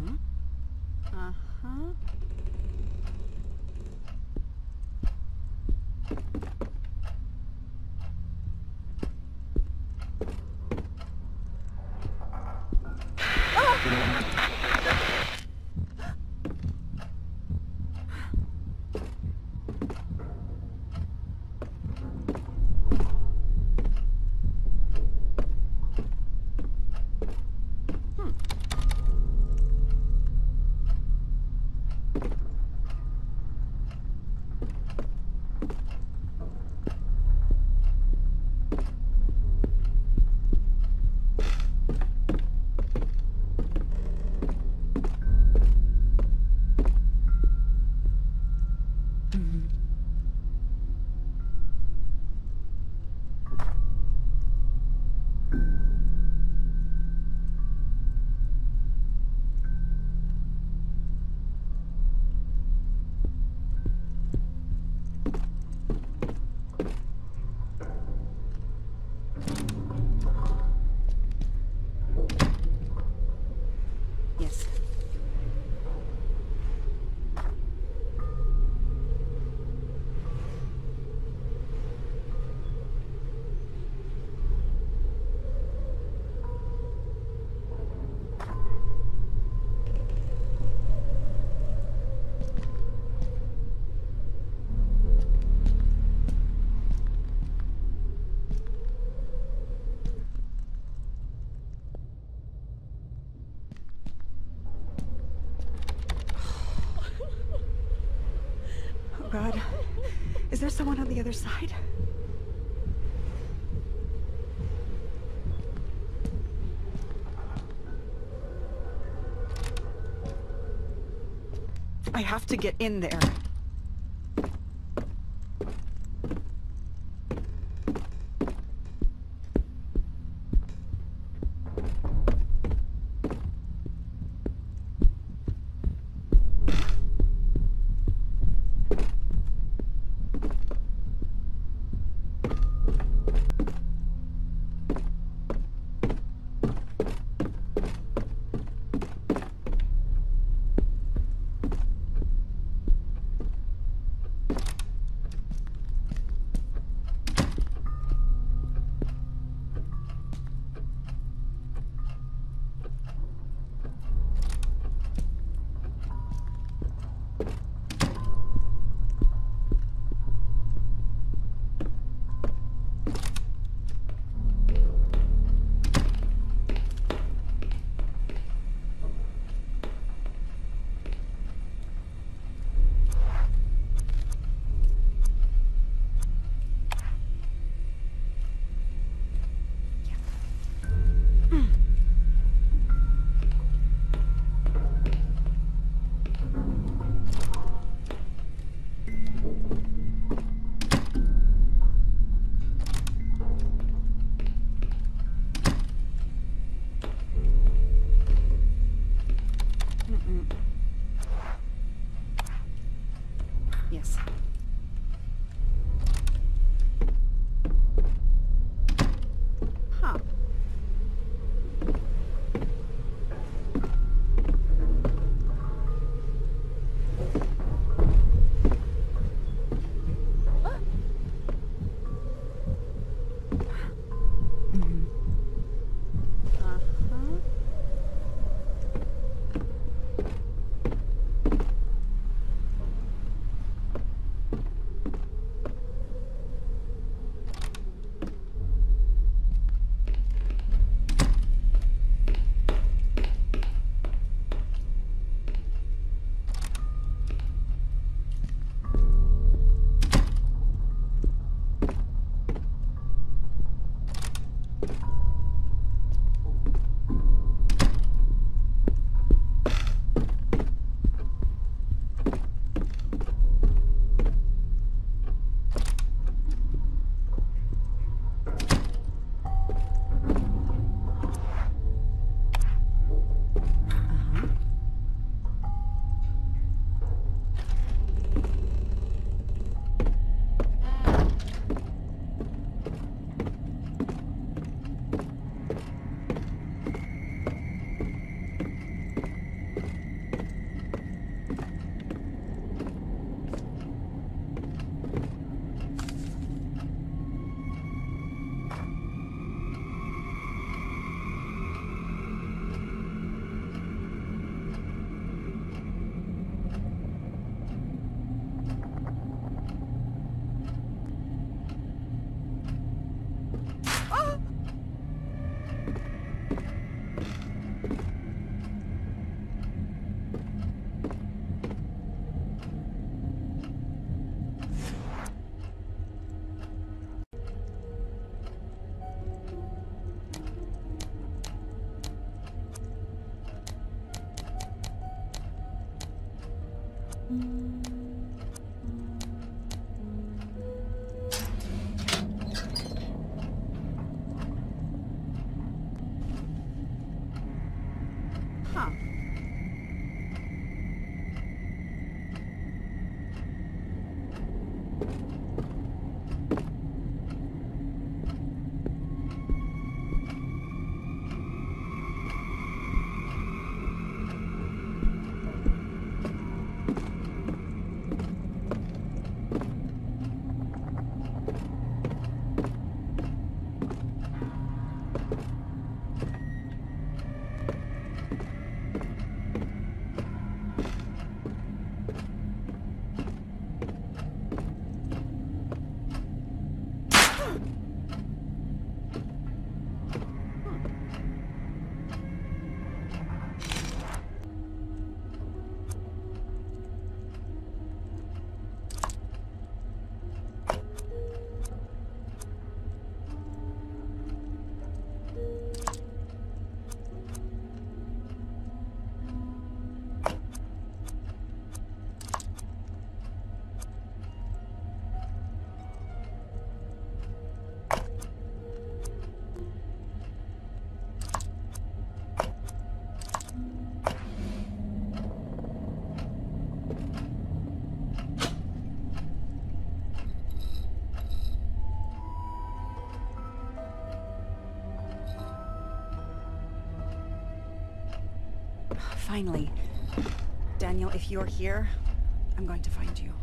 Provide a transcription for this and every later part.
Uh-huh. Yes. Oh God. Is there someone on the other side? I have to get in there. Yes. Huh. Uh-huh. Huh. Finally. Daniel, if you're here, I'm going to find you.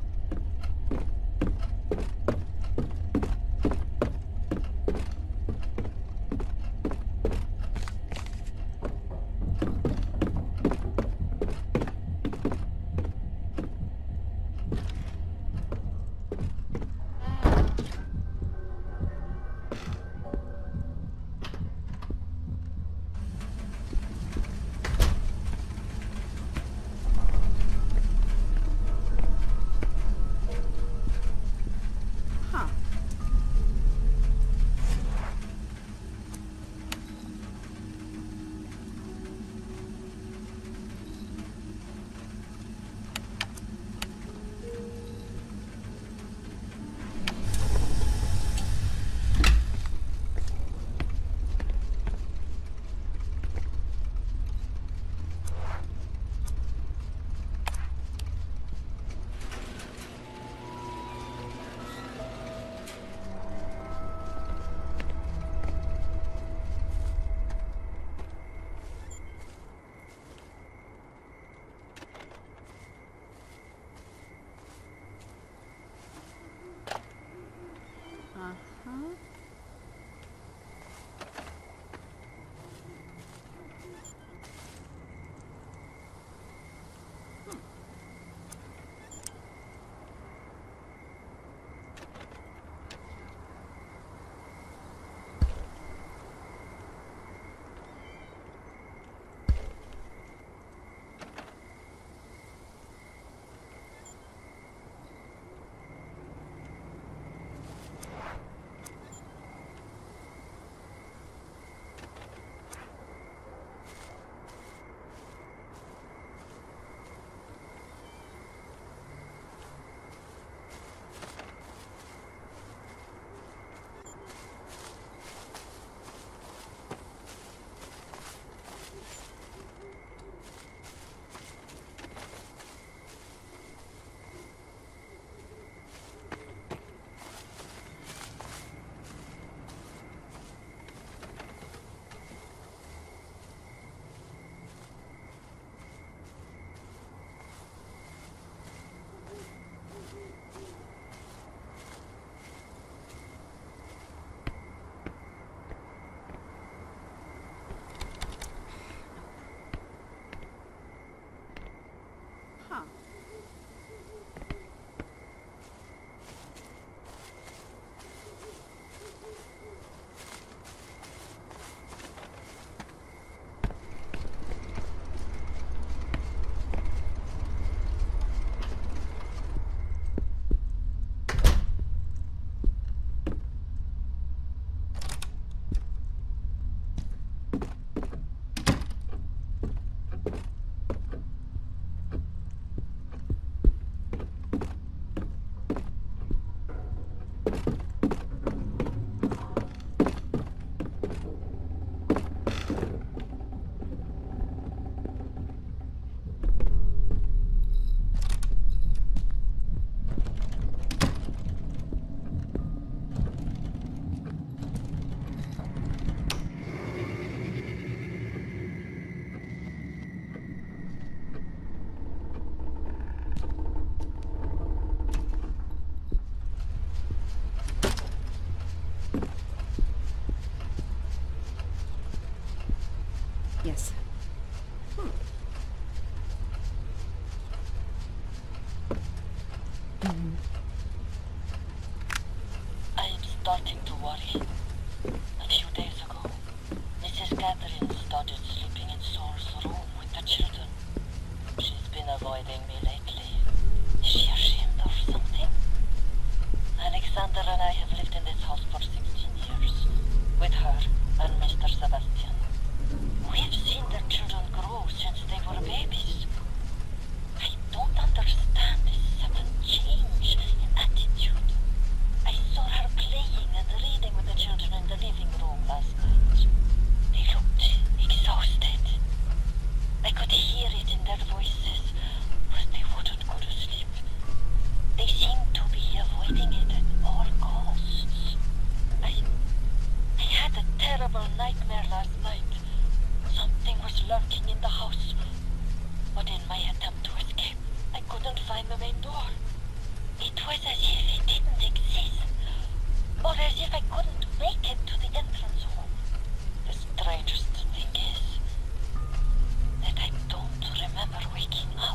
I'm starting to worry. A few days ago, Mrs. Catherine started sleeping in Saul's room with the children. She's been avoiding me lately. Is she ashamed or something? Alexander and I have lived in this house for 16 years, with her and Mr. Sebastian. We've seen their children grow since they were babies. I don't understand this sudden change in attitude. I saw her playing and reading with the children in the living room last night. They looked exhausted. I could hear it in their voices, but they wouldn't go to sleep. They seemed to be avoiding it at all costs. I had a terrible nightmare last night. Something was lurking in the house, but in my attempt to escape, I couldn't find the main door. It was as if it didn't exist, or as if I couldn't make it to the entrance hall. The strangest thing is that I don't remember waking up.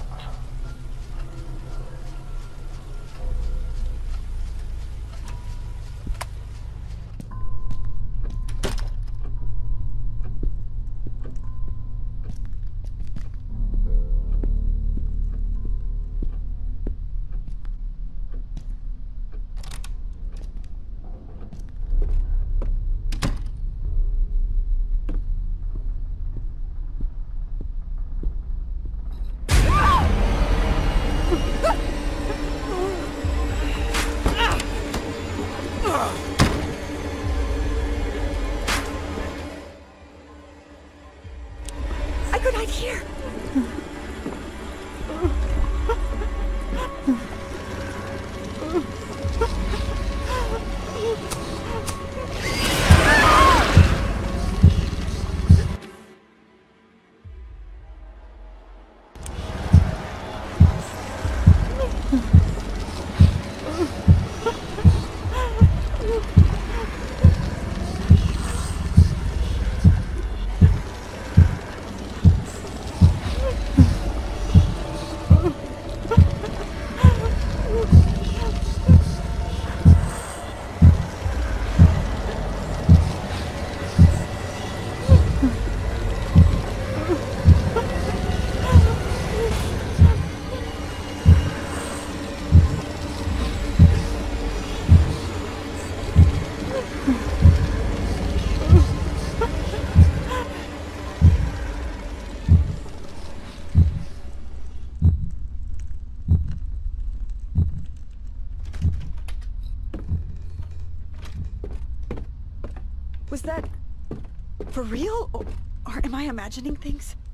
I could hide here. Was that for real? Or am I imagining things?